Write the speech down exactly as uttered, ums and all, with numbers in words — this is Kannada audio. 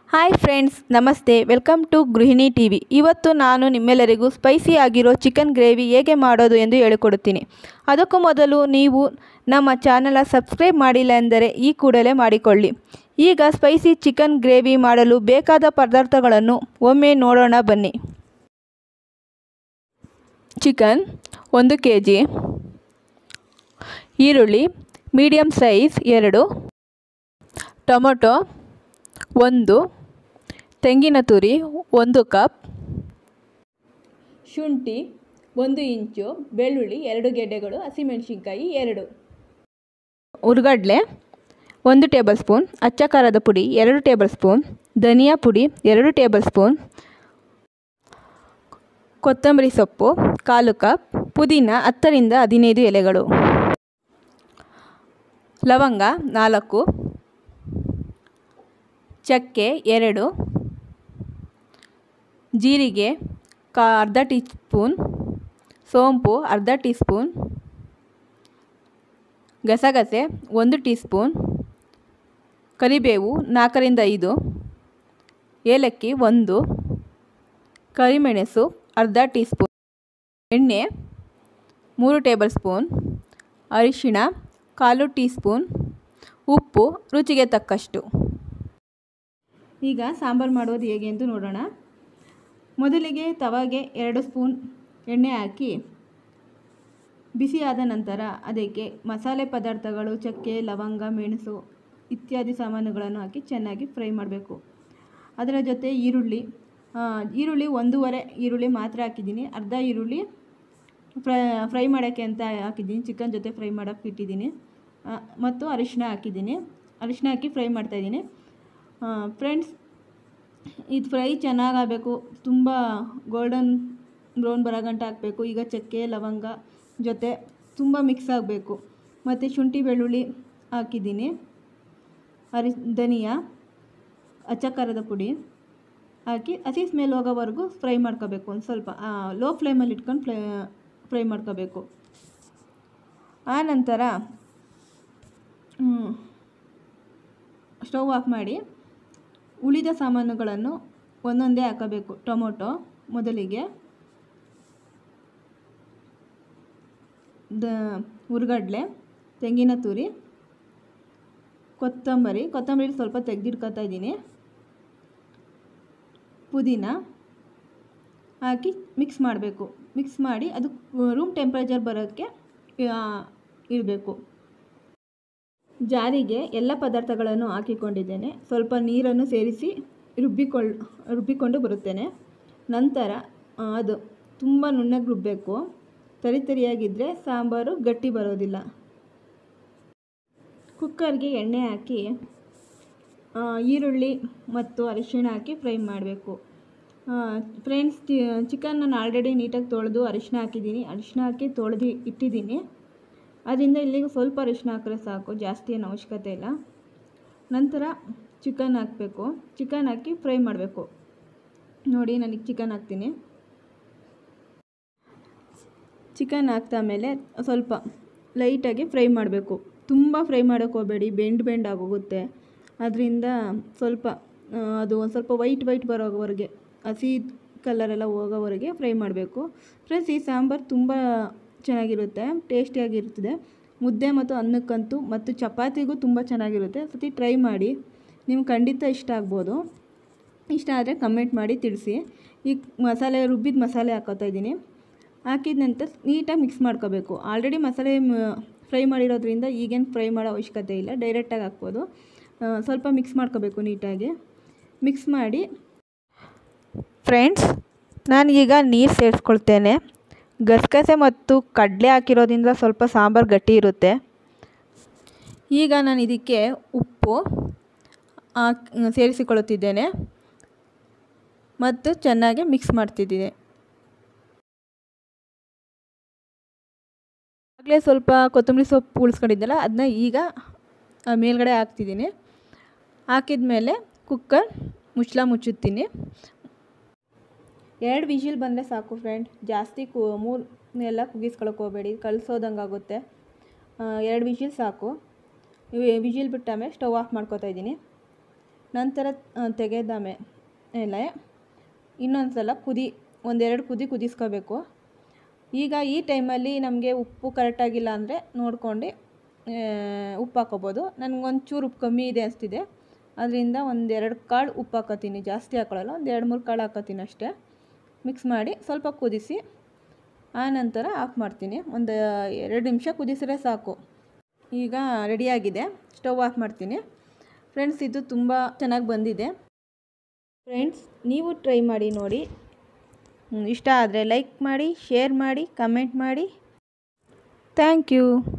ಹಾಯ್ ಫ್ರೆಂಡ್ಸ್, ನಮಸ್ತೆ. Welcome to Gruhini T V. ಇವತ್ತು ನಾನು ನಿಮ್ಮೆಲ್ಲರಿಗೂ ಸ್ಪೈಸಿ ಆಗಿರೋ ಚಿಕನ್ ಗ್ರೇವಿ ಹೇಗೆ ಮಾಡೋದು ಎಂದು ಹೇಳಿಕೊಡುತ್ತೀನಿ. ಅದಕ್ಕೂ ಮೊದಲು ನೀವು ನಮ್ಮ ಚಾನಲ್ ಸಬ್ಸ್ಕ್ರೈಬ್ ಮಾಡಿಲ್ಲ ಎಂದರೆ ಈ ಕೂಡಲೇ ಮಾಡಿಕೊಳ್ಳಿ. ಈಗ ಸ್ಪೈಸಿ ಚಿಕನ್ ಗ್ರೇವಿ ಮಾಡಲು ಬೇಕಾದ ಪದಾರ್ಥಗಳನ್ನು ಒಮ್ಮೆ ನೋಡೋಣ ಬನ್ನಿ. ಚಿಕನ್ ಒಂದು ಕೆ ಜಿ, ಈರುಳ್ಳಿ ಮೀಡಿಯಮ್ ಸೈಜ್ ಎರಡು, ಟೊಮೊಟೊ ಒಂದು, ತೆಂಗಿನ ತುರಿ ಒಂದು ಕಪ್, ಶುಂಠಿ ಒಂದು ಇಂಚು, ಬೆಳ್ಳುಳ್ಳಿ ಎರಡು ಗೆಡ್ಡೆಗಳು, ಹಸಿಮೆಣಸಿನ್ಕಾಯಿ ಎರಡು, ಉರ್ಗಡ್ಲೆ ಒಂದು ಟೇಬಲ್ ಸ್ಪೂನ್, ಅಚ್ಚ ಖಾರದ ಪುಡಿ ಎರಡು ಟೇಬಲ್ ಸ್ಪೂನ್, ಧನಿಯಾ ಪುಡಿ ಎರಡು ಟೇಬಲ್ ಸ್ಪೂನ್, ಕೊತ್ತಂಬರಿ ಸೊಪ್ಪು ಕಾಲು ಕಪ್, ಪುದೀನ ಹತ್ತರಿಂದ ಹದಿನೈದು ಎಲೆಗಳು, ಲವಂಗ ನಾಲ್ಕು, ಚಕ್ಕೆ ಎರಡು, ಜೀರಿಗೆ ಕಾ ಅರ್ಧ ಟೀ ಸ್ಪೂನ್, ಸೋಂಪು ಅರ್ಧ ಟೀ ಸ್ಪೂನ್, ಗಸಗಸೆ ಒಂದು ಟೀ ಸ್ಪೂನ್, ಕರಿಬೇವು ನಾಲ್ಕರಿಂದ ಐದು, ಏಲಕ್ಕಿ ಒಂದು, ಕರಿಮೆಣಸು ಅರ್ಧ ಟೀ ಸ್ಪೂನ್, ಎಣ್ಣೆ ಮೂರು ಟೇಬಲ್ ಸ್ಪೂನ್, ಅರಿಶಿಣ ಕಾಲು ಟೀ ಸ್ಪೂನ್, ಉಪ್ಪು ರುಚಿಗೆ ತಕ್ಕಷ್ಟು. ಈಗ ಸಾಂಬಾರು ಮಾಡೋದು ಹೇಗೆ ಎಂದು ನೋಡೋಣ. ಮೊದಲಿಗೆ ತವಾಗೆ ಎರಡು ಸ್ಪೂನ್ ಎಣ್ಣೆ ಹಾಕಿ ಬಿಸಿಯಾದ ನಂತರ ಅದಕ್ಕೆ ಮಸಾಲೆ ಪದಾರ್ಥಗಳು ಚಕ್ಕೆ ಲವಂಗ ಮೆಣಸು ಇತ್ಯಾದಿ ಸಾಮಾನುಗಳನ್ನು ಹಾಕಿ ಚೆನ್ನಾಗಿ ಫ್ರೈ ಮಾಡಬೇಕು. ಅದರ ಜೊತೆ ಈರುಳ್ಳಿ ಈರುಳ್ಳಿ ಒಂದೂವರೆ ಈರುಳ್ಳಿ ಮಾತ್ರ ಹಾಕಿದ್ದೀನಿ. ಅರ್ಧ ಈರುಳ್ಳಿ ಫ್ರೈ ಫ್ರೈ ಮಾಡೋಕ್ಕೆ ಅಂತ ಹಾಕಿದ್ದೀನಿ, ಚಿಕನ್ ಜೊತೆ ಫ್ರೈ ಮಾಡೋಕ್ಕೆ ಇಟ್ಟಿದ್ದೀನಿ. ಮತ್ತು ಅರಿಶಿನ ಹಾಕಿದ್ದೀನಿ. ಅರಿಶಿನ ಹಾಕಿ ಫ್ರೈ ಮಾಡ್ತಾಯಿದ್ದೀನಿ. ಫ್ರೆಂಡ್ಸ್, ಇದು ಫ್ರೈ ಚೆನ್ನಾಗಾಗಬೇಕು, ತುಂಬ ಗೋಲ್ಡನ್ ಬ್ರೌನ್ ಬರೋ ಗಂಟ ಹಾಕಬೇಕು. ಈಗ ಚಕ್ಕೆ ಲವಂಗ ಜೊತೆ ತುಂಬ ಮಿಕ್ಸ್ ಆಗಬೇಕು. ಮತ್ತು ಶುಂಠಿ ಬೆಳ್ಳುಳ್ಳಿ ಹಾಕಿದ್ದೀನಿ, ಅರಿ ಧನಿಯಾ ಅಚ್ಚ ಖಾರದ ಪುಡಿ ಹಾಕಿ ಹಸಿ ಸ್ಮೆಲ್ ಹೋಗೋವರೆಗೂ ಫ್ರೈ ಮಾಡ್ಕೋಬೇಕು. ಒಂದು ಸ್ವಲ್ಪ ಲೋ ಫ್ಲೇಮಲ್ಲಿ ಇಟ್ಕೊಂಡು ಫ್ರೈ ಫ್ರೈ ಮಾಡ್ಕೋಬೇಕು. ಆ ನಂತರ ಸ್ಟವ್ ಆಫ್ ಮಾಡಿ ಉಳಿದ ಸಾಮಾನುಗಳನ್ನು ಒಂದೊಂದೇ ಹಾಕಬೇಕು. ಟೊಮೊಟೊ ಮೊದಲಿಗೆ, ದ ಉರ್ಗಡ್ಲೆ, ತೆಂಗಿನ ತುರಿ, ಕೊತ್ತಂಬರಿ ಕೊತ್ತಂಬರಿ ಸ್ವಲ್ಪ ತೆಗೆದಿಟ್ಕೊತಾ ಇದ್ದೀನಿ, ಪುದೀನ ಹಾಕಿ ಮಿಕ್ಸ್ ಮಾಡಬೇಕು. ಮಿಕ್ಸ್ ಮಾಡಿ ಅದು ರೂಮ್ ಟೆಂಪ್ರೇಚರ್ ಬರೋಕ್ಕೆ ಇಡಬೇಕು. ಜಾರಿಗೆ ಎಲ್ಲ ಪದಾರ್ಥಗಳನ್ನು ಹಾಕಿಕೊಂಡಿದ್ದೇನೆ. ಸ್ವಲ್ಪ ನೀರನ್ನು ಸೇರಿಸಿ ರುಬ್ಬಿಕೊಳ್ಳ ರುಬ್ಬಿಕೊಂಡು ಬರುತ್ತೇನೆ. ನಂತರ ಅದು ತುಂಬ ನುಣ್ಣಗೆ ರುಬ್ಬಬೇಕು. ತರಿ ತರಿಯಾಗಿದ್ದರೆ ಸಾಂಬಾರು ಗಟ್ಟಿ ಬರೋದಿಲ್ಲ. ಕುಕ್ಕರ್ಗೆ ಎಣ್ಣೆ ಹಾಕಿ ಈರುಳ್ಳಿ ಮತ್ತು ಅರಿಶಿಣ ಹಾಕಿ ಫ್ರೈ ಮಾಡಬೇಕು. ಫ್ರೆಂಡ್ಸ್, ಚಿಕನ್ ನಾನು ಆಲ್ರೆಡಿ ನೀಟಾಗಿ ತೊಳೆದು ಅರಿಶಿಣ ಹಾಕಿದ್ದೀನಿ. ಅರಿಶಿಣ ಹಾಕಿ ತೊಳೆದು ಇಟ್ಟಿದ್ದೀನಿ. ಅದರಿಂದ ಇಲ್ಲಿಗೆ ಸ್ವಲ್ಪ ಅರಿಶಿಣ ಹಾಕಿದ್ರೆ ಸಾಕು, ಜಾಸ್ತಿ ಏನು ಅವಶ್ಯಕತೆ ಇಲ್ಲ. ನಂತರ ಚಿಕನ್ ಹಾಕಬೇಕು. ಚಿಕನ್ ಹಾಕಿ ಫ್ರೈ ಮಾಡಬೇಕು. ನೋಡಿ, ನನಗೆ ಚಿಕನ್ ಹಾಕ್ತೀನಿ. ಚಿಕನ್ ಹಾಕ್ತಾ ಮೇಲೆ ಸ್ವಲ್ಪ ಲೈಟಾಗಿ ಫ್ರೈ ಮಾಡಬೇಕು. ತುಂಬ ಫ್ರೈ ಮಾಡೋಕ್ಕೆ ಹೋಗಬೇಡಿ, ಬೆಂಡ್ ಬೆಂಡ್ ಆಗೋಗುತ್ತೆ. ಅದರಿಂದ ಸ್ವಲ್ಪ ಅದು ಒಂದು ಸ್ವಲ್ಪ ವೈಟ್ ವೈಟ್ ಬರೋವರೆಗೆ, ಹಸಿ ಕಲರೆಲ್ಲ ಹೋಗೋವರೆಗೆ ಫ್ರೈ ಮಾಡಬೇಕು. ಫ್ರೆಂಡ್ಸ್, ಈ ಸಾಂಬಾರು ತುಂಬ ಚೆನ್ನಾಗಿರುತ್ತೆ, ಟೇಸ್ಟಿಯಾಗಿರ್ತದೆ. ಮುದ್ದೆ ಮತ್ತು ಅನ್ನಕ್ಕಂತೂ ಮತ್ತು ಚಪಾತಿಗೂ ತುಂಬ ಚೆನ್ನಾಗಿರುತ್ತೆ. ಸತಿ ಟ್ರೈ ಮಾಡಿ, ನಿಮ್ಗೆ ಖಂಡಿತ ಇಷ್ಟ ಆಗ್ಬೋದು. ಇಷ್ಟ ಆದರೆ ಕಮೆಂಟ್ ಮಾಡಿ ತಿಳಿಸಿ. ಈಗ ಮಸಾಲೆ ರುಬ್ಬಿದ ಮಸಾಲೆ ಹಾಕೋತಾ ಇದ್ದೀನಿ. ಹಾಕಿದ ನಂತರ ನೀಟಾಗಿ ಮಿಕ್ಸ್ ಮಾಡ್ಕೋಬೇಕು. ಆಲ್ರೆಡಿ ಮಸಾಲೆ ಫ್ರೈ ಮಾಡಿರೋದ್ರಿಂದ ಈಗೇನು ಫ್ರೈ ಮಾಡೋ ಅವಶ್ಯಕತೆ ಇಲ್ಲ, ಡೈರೆಕ್ಟಾಗಿ ಹಾಕ್ಬೋದು. ಸ್ವಲ್ಪ ಮಿಕ್ಸ್ ಮಾಡ್ಕೋಬೇಕು ನೀಟಾಗಿ. ಮಿಕ್ಸ್ ಮಾಡಿ ಫ್ರೆಂಡ್ಸ್, ನಾನೀಗ ನೀರು ಸೇರಿಸ್ಕೊಳ್ತೇನೆ. ಗಸಗಸೆ ಮತ್ತು ಕಡಲೆ ಹಾಕಿರೋದ್ರಿಂದ ಸ್ವಲ್ಪ ಸಾಂಬಾರು ಗಟ್ಟಿ ಇರುತ್ತೆ. ಈಗ ನಾನು ಇದಕ್ಕೆ ಉಪ್ಪು ಸೇರಿಸಿಕೊಳ್ಳುತ್ತಿದ್ದೇನೆ ಮತ್ತು ಚೆನ್ನಾಗಿ ಮಿಕ್ಸ್ ಮಾಡ್ತಿದ್ದೀನಿ. ಆಗಲೇ ಸ್ವಲ್ಪ ಕೊತ್ತಂಬರಿ ಸೊಪ್ಪು ಉಳಿಸ್ಕೊಂಡಿದ್ದೆಲ್ಲ ಅದನ್ನ ಈಗ ಮೇಲ್ಗಡೆ ಹಾಕ್ತಿದ್ದೀನಿ. ಹಾಕಿದ ಮೇಲೆ ಕುಕ್ಕರ್ ಮುಚ್ಚಳ ಮುಚ್ಚುತ್ತೀನಿ. ಎರಡು ವಿಷಿಲ್ ಬಂದರೆ ಸಾಕು ಫ್ರೆಂಡ್, ಜಾಸ್ತಿ ಕು ಮೂರನ್ನೆಲ್ಲ ಕುಗಿಸ್ಕೊಳಕ್ಕೆ ಹೋಗಬೇಡಿ, ಕಳಿಸೋದಂಗೆ ಆಗುತ್ತೆ. ಎರಡು ವಿಷಿಲ್ ಸಾಕು. ವಿಷಿಲ್ ಬಿಟ್ಟಾಮೇಲೆ ಸ್ಟವ್ ಆಫ್ ಮಾಡ್ಕೋತಾ ಇದ್ದೀನಿ. ನಂತರ ತೆಗೆದ ಮೇಲೆ ಇನ್ನೊಂದು ಸಲ ಕುದಿ ಒಂದೆರಡು ಕುದಿ ಕುದಿಸ್ಕೋಬೇಕು. ಈಗ ಈ ಟೈಮಲ್ಲಿ ನಮಗೆ ಉಪ್ಪು ಕರೆಕ್ಟಾಗಿಲ್ಲ ಅಂದರೆ ನೋಡ್ಕೊಂಡು ಉಪ್ಪು ಹಾಕೋಬೋದು. ನನಗೊಂಚೂರು ಉಪ್ಪು ಕಮ್ಮಿ ಇದೆ ಅನಿಸ್ತಿದೆ, ಅದರಿಂದ ಒಂದೆರಡು ಕಾಳು ಉಪ್ಪು ಹಾಕೋತೀನಿ, ಜಾಸ್ತಿ ಹಾಕೊಳ್ಳಲ್ಲ, ಒಂದು ಎರಡು ಮೂರು ಕಾಳು ಹಾಕೋತೀನಿ ಅಷ್ಟೇ. ಮಿಕ್ಸ್ ಮಾಡಿ ಸ್ವಲ್ಪ ಕುದಿಸಿ ಆನಂತರ ಆಫ್ ಮಾಡ್ತೀನಿ. ಒಂದು ಎರಡು ನಿಮಿಷ ಕುದಿಸಿದ್ರೆ ಸಾಕು. ಈಗ ರೆಡಿಯಾಗಿದೆ, ಸ್ಟವ್ ಆಫ್ ಮಾಡ್ತೀನಿ. ಫ್ರೆಂಡ್ಸ್, ಇದು ತುಂಬ ಚೆನ್ನಾಗಿ ಬಂದಿದೆ. ಫ್ರೆಂಡ್ಸ್, ನೀವು ಟ್ರೈ ಮಾಡಿ ನೋಡಿ. ಇಷ್ಟ ಆದರೆ ಲೈಕ್ ಮಾಡಿ, ಶೇರ್ ಮಾಡಿ, ಕಮೆಂಟ್ ಮಾಡಿ. Thank you.